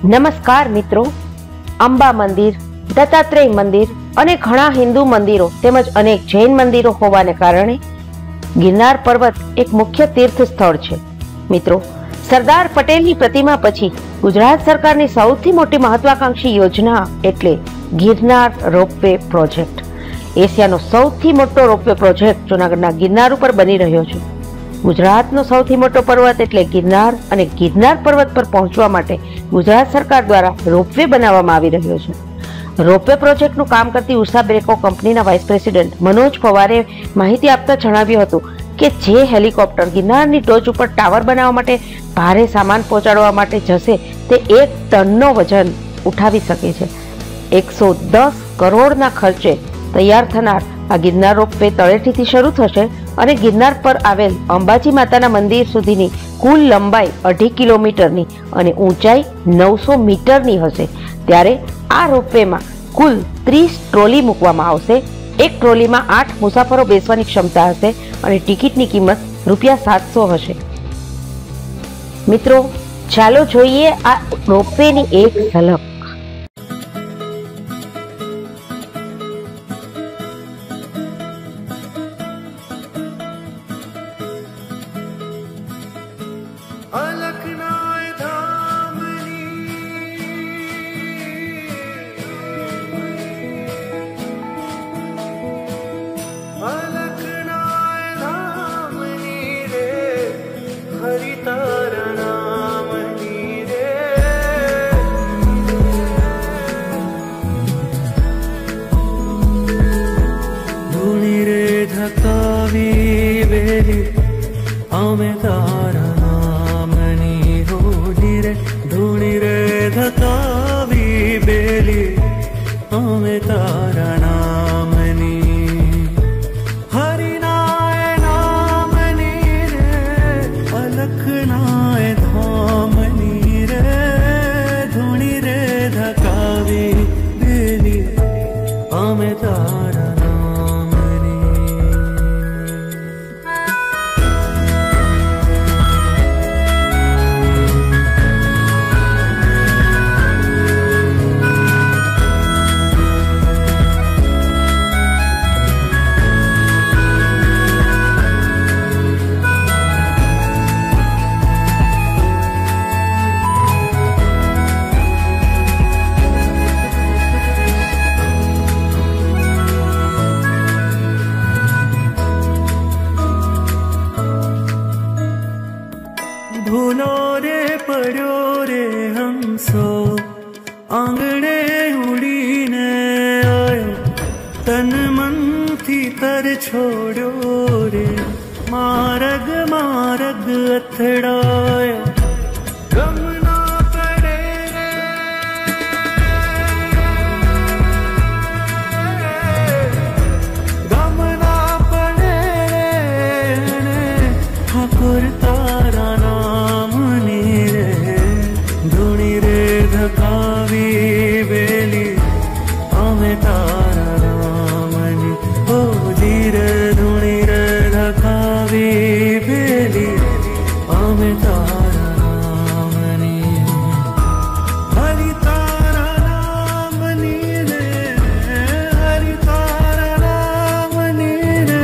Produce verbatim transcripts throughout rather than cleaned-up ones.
નમસ્કાર મિત્રો, અંબા મંદિર, દત્તાત્રેય મંદિર અને ઘણા હિન્દુ મંદિરો તેમજ અનેક જૈન મંદિરો હોવાને કારણે ગિરનાર પર્વત એક મુખ્ય તીર્થ સ્થળ છે. મિત્રો, સરદાર પટેલની પ્રતિમા પછી ગુજરાત સરકારની સૌથી મોટી મહત્વાકાંક્ષી યોજના એટલે ગિરનાર રોપવે પ્રોજેક્ટ. એશિયાનો સૌથી મોટો રોપવે પ્રોજેક્ટ જૂનાગઢના ગિરનાર ઉપર બની રહ્યો છે. ગુજરાતનો સૌથી મોટો પર્વત એટલે ગિરનાર અને ગિરનાર પર્વત પર પહોંચવા માટે ગુજરાત સરકાર દ્વારા રોપવે બનાવવામાં આવી રહ્યો છે. રોપવે પ્રોજેક્ટનું કામ કરતી ઉષા બ્રેકો કંપનીના વાઇસ પ્રેસિડેન્ટ મનોજ પવારે માહિતી આપતા જણાવ્યું હતું કે જે હેલિકોપ્ટર ગિરનારની ટોચ ઉપર ટાવર બનાવવા માટે ભારે સામાન પહોંચાડવા માટે જશે તે એક ટનનો વજન ઉઠાવી શકે છે. એકસો દસ કરોડના ખર્ચે તૈયાર થનાર આ ગિરનાર રોપવે તળેટીથી શરૂ થશે અને ગિરનાર પર આવેલ અંબાજી માતાના મંદિર સુધીની કુલ લંબાઈ અઢી કિલોમીટરની અને ઊંચાઈ નવસો મીટરની હશે. ત્યારે આ રોપવેમાં કુલ ત્રીસ ટ્રોલી મૂકવામાં આવશે. એક ટ્રોલીમાં આઠ મુસાફરો બેસવાની ક્ષમતા હશે અને ટિકિટની કિંમત રૂપિયા સાતસો હશે. મિત્રો, ચાલો જોઈએ આ રોપવેની એક ઝલક. भूलो रे पड़ो रे हमसो आंगणे उड़ीने आयो तन मन थी तर छोड़ो रे मारग मारग अथड़ायो गम ना पड़े रे गम ना पड़े रे ठाकुर तारा कावी बेली आमे तारा रामनी ओ जीर धुणी रे धकावी बेली आमे तारा रामनी हरि तारा रामनी रे हरि तारा रामनी रे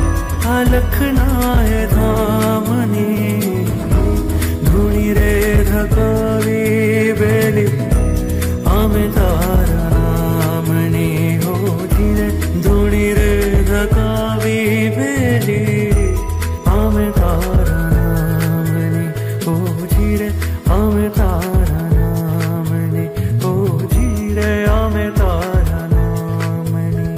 अलखनाय धामनी धुणी रे धकावी बेली आमे तारा रामनी हो धीरे धुणी रे धकावी बेली आमे तारा रामनी हो धीरे आमे तारा रामनी हो धीरे आमे तारा रामनी.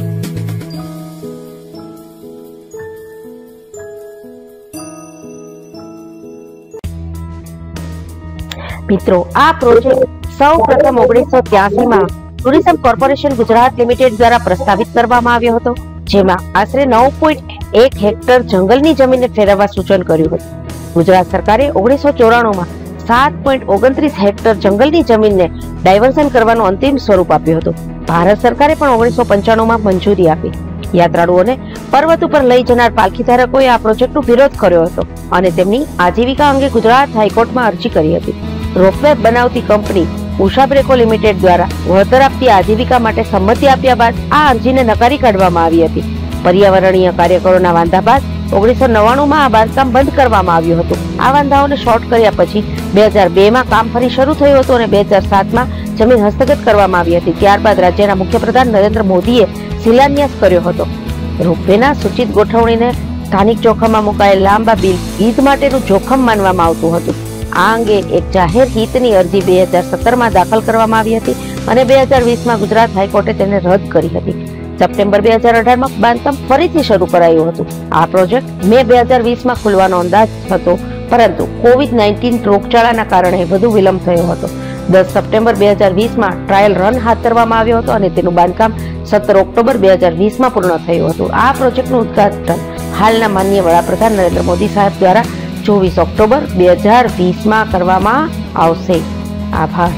મિત્રો, આ પ્રોજેક્ટ સૌ પ્રથમ ઓગણીસો ત્યાસી માં ટુરિઝમ કોર્પોરેશન ગુજરાત લિમિટેડ દ્વારા પ્રસ્તાવિત કરવામાં આવ્યો હતો, જેમાં આશરે નવ પોઈન્ટ એક હેક્ટર જંગલની જમીનને ફેરવવા સૂચન કર્યું હતું. ગુજરાત સરકારે ઓગણીસો ચોરાણું માં સાત પોઈન્ટ ઓગણત્રીસ હેક્ટર જંગલની જમીનને ડાયવર્ઝન કરવાનું અંતિમ સ્વરૂપ આપ્યું હતું. ભારત સરકારે પણ ઓગણીસો પંચાણું માં મંજૂરી આપી. યાત્રાળુઓને પર્વત ઉપર લઈ જનાર પાલખી ધારકોએ આ પ્રોજેક્ટનો વિરોધ કર્યો હતો અને તેમની આજીવિકા અંગે ગુજરાત હાઈકોર્ટમાં અરજી કરી હતી. રોપવે બનાવતી કંપની ઉષા બ્રેકો લિમિટેડ દ્વારા વળતર આપતી આજીવિકા માટે સંમતિ આપ્યા બાદ આ અરજીને નકારી કાઢવામાં આવી હતી. પર્યાવરણીય કાર્યકરોના વાંધા બાદ ઓગણીસો નવ્વાણું માં આ બાંધકામ બંધ કરવામાં આવ્યું હતું. આ વાંધાઓને શોર્ટ કર્યા પછી બે હજાર બે માં કામ ફરી શરૂ થયું હતું અને બે હજાર સાત માં જમીન હસ્તગત કરવામાં આવી હતી. ત્યારબાદ રાજ્યના મુખ્યપ્રધાન નરેન્દ્ર મોદીએ શિલાન્યાસ કર્યો હતો. રોપવેના સૂચિત ગોઠવણીને સ્થાનિક જોખમમાં મુકાયેલ લાંબા બિલ હિત માટેનું જોખમ માનવામાં આવતું હતું. આ અંગે એક જાહેર હિતની અરજી બે હજાર સત્તર માં દાખલ કરવામાં આવી હતી અને બે હજાર વીસ માં ગુજરાત હાઈકોર્ટે તેને રદ કરી હતી. સપ્ટેમ્બર બે હજાર અઢાર માં બાંધકામ ફરીથી શરૂ કરાયું હતું. આ પ્રોજેક્ટ મે બે હજાર વીસ માં ખુલવાનો અંદાજ હતો, પરંતુ કોવિડ નાઇન્ટીન રોગચાળાના કારણે વધુ વિલંબ થયો હતો. દસ સપ્ટેમ્બર બે હજાર વીસ માં ટ્રાયલ રન હાથ ધરવામાં આવ્યો હતો અને તેનું બાંધકામ સત્તર ઓક્ટોબર બે હજાર વીસ માં પૂર્ણ થયું હતું. આ પ્રોજેક્ટનું ઉદ્ઘાટન હાલના માનનીય વડાપ્રધાન નરેન્દ્ર મોદી સાહેબ દ્વારા ચોવીસ ઓક્ટોબર બે હજાર વીસ માં કરવામાં આવશે. આભાર.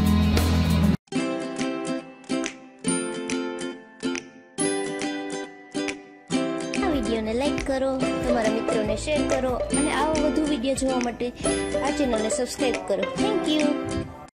આ વિડીયોને લાઈક કરો, તમારા મિત્રોને શેર કરો અને આવા વધુ વિડીયો જોવા માટે આ ચેનલને સબસ્ક્રાઇબ કરો. Thank you.